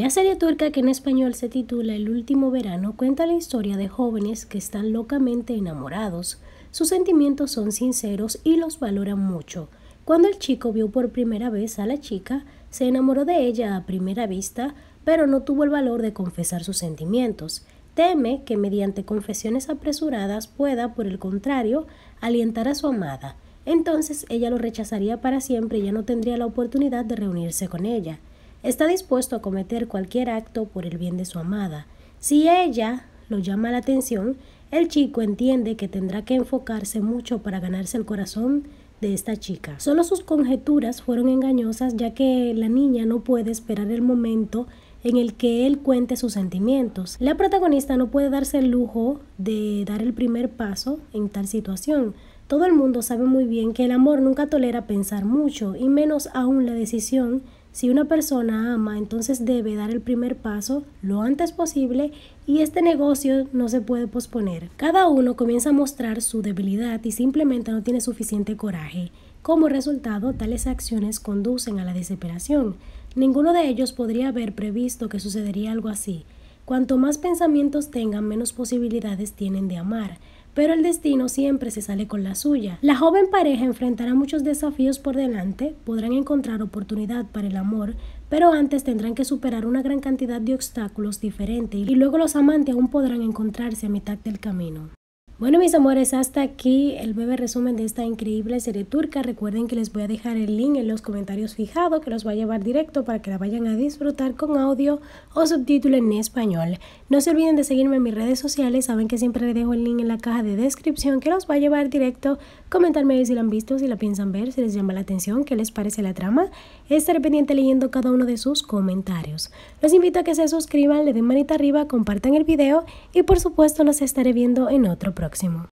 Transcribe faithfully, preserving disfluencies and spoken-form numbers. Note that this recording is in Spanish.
La serie turca, que en español se titula El último verano, cuenta la historia de jóvenes que están locamente enamorados. Sus sentimientos son sinceros y los valoran mucho. Cuando el chico vio por primera vez a la chica, se enamoró de ella a primera vista, pero no tuvo el valor de confesar sus sentimientos. Teme que mediante confesiones apresuradas pueda, por el contrario, alientar a su amada. Entonces ella lo rechazaría para siempre y ya no tendría la oportunidad de reunirse con ella. Está dispuesto a cometer cualquier acto por el bien de su amada. Si ella lo llama la atención, el chico entiende que tendrá que enfocarse mucho para ganarse el corazón de esta chica. Solo sus conjeturas fueron engañosas, ya que la niña no puede esperar el momento en el que él cuente sus sentimientos. La protagonista no puede darse el lujo de dar el primer paso en tal situación. Todo el mundo sabe muy bien que el amor nunca tolera pensar mucho, y menos aún la decisión. Si una persona ama, entonces debe dar el primer paso lo antes posible, y este negocio no se puede posponer. Cada uno comienza a mostrar su debilidad y simplemente no tiene suficiente coraje. Como resultado, tales acciones conducen a la desesperación. Ninguno de ellos podría haber previsto que sucedería algo así. Cuanto más pensamientos tengan, menos posibilidades tienen de amar. Pero el destino siempre se sale con la suya. La joven pareja enfrentará muchos desafíos por delante, podrán encontrar oportunidad para el amor, pero antes tendrán que superar una gran cantidad de obstáculos diferentes, y luego los amantes aún podrán encontrarse a mitad del camino. Bueno, mis amores, hasta aquí el breve resumen de esta increíble serie turca. Recuerden que les voy a dejar el link en los comentarios fijado, que los va a llevar directo para que la vayan a disfrutar con audio o subtítulo en español. No se olviden de seguirme en mis redes sociales. Saben que siempre les dejo el link en la caja de descripción, que los va a llevar directo. Comentarme si la han visto, si la piensan ver, si les llama la atención, qué les parece la trama. Estaré pendiente leyendo cada uno de sus comentarios. Los invito a que se suscriban, le den manita arriba, compartan el video y por supuesto los estaré viendo en otro próximo.